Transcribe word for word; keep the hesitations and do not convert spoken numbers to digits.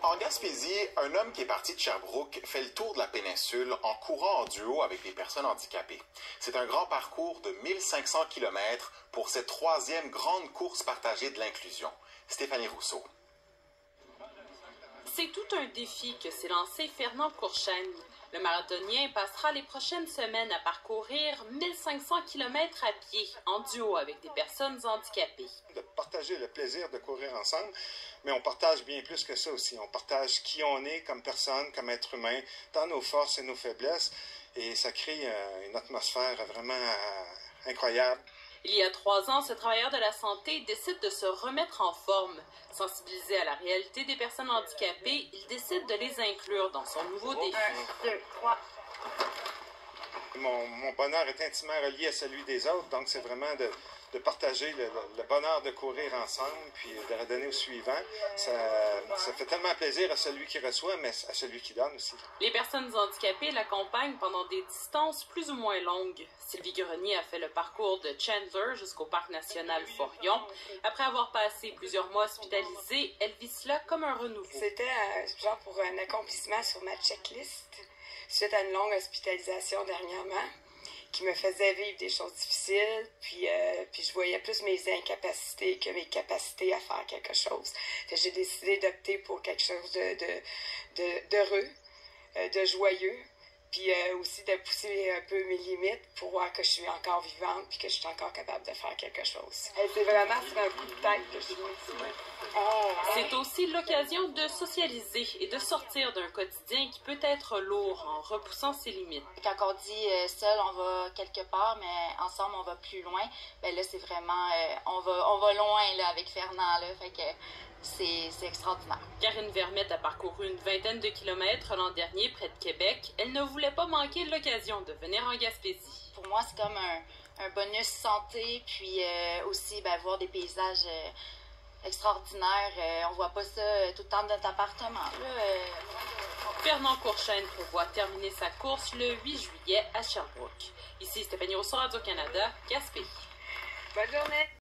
En Gaspésie, un homme qui est parti de Sherbrooke fait le tour de la péninsule en courant en duo avec des personnes handicapées. C'est un grand parcours de mille cinq cents kilomètres pour cette troisième grande course partagée de l'inclusion. Stéphanie Rousseau. C'est tout un défi que s'est lancé Fernand Courchaine. Le marathonien passera les prochaines semaines à parcourir mille cinq cents kilomètres à pied, en duo avec des personnes handicapées. De partager le plaisir de courir ensemble, mais on partage bien plus que ça aussi. On partage qui on est comme personne, comme être humain, dans nos forces et nos faiblesses, et ça crée une atmosphère vraiment incroyable. Il y a trois ans, ce travailleur de la santé décide de se remettre en forme. Sensibilisé à la réalité des personnes handicapées, il décide de les inclure dans son nouveau défi. Un, deux, trois. Mon, mon bonheur est intimement relié à celui des autres, donc c'est vraiment de, de partager le, le bonheur de courir ensemble, puis de redonner au suivant. Ça, ça fait tellement plaisir à celui qui reçoit, mais à celui qui donne aussi. Les personnes handicapées l'accompagnent pendant des distances plus ou moins longues. Sylvie Grenier a fait le parcours de Chandler jusqu'au parc national Forillon. Après avoir passé plusieurs mois hospitalisée, elle vit cela comme un renouveau. C'était euh, genre pour un accomplissement sur ma checklist, suite à une longue hospitalisation dernièrement, qui me faisait vivre des choses difficiles, puis, euh, puis je voyais plus mes incapacités que mes capacités à faire quelque chose. J'ai décidé d'opter pour quelque chose de, de, de, d'heureux, euh, de joyeux, puis euh, aussi de pousser un peu mes limites pour voir que je suis encore vivante puis que je suis encore capable de faire quelque chose. C'est vraiment sur un coup de tête que je suis ici. C'est aussi l'occasion de socialiser et de sortir d'un quotidien qui peut être lourd en repoussant ses limites. Quand on dit euh, seul, on va quelque part, mais ensemble, on va plus loin. Ben là, c'est vraiment, euh, on va, on va loin là avec Fernand là. Fait que c'est, c'est extraordinaire. Karine Vermette a parcouru une vingtaine de kilomètres l'an dernier près de Québec. Elle ne voulait pas manquer l'occasion de venir en Gaspésie. Pour moi, c'est comme un, un bonus santé, puis euh, aussi ben, voir des paysages euh, extraordinaires. Euh, on voit pas ça euh, tout le temps dans notre appartement. Là, euh... Fernand Courchaine prévoit terminer sa course le huit juillet à Sherbrooke. Ici Stéphanie Rousseau, Radio-Canada, Gaspésie. Bonne journée!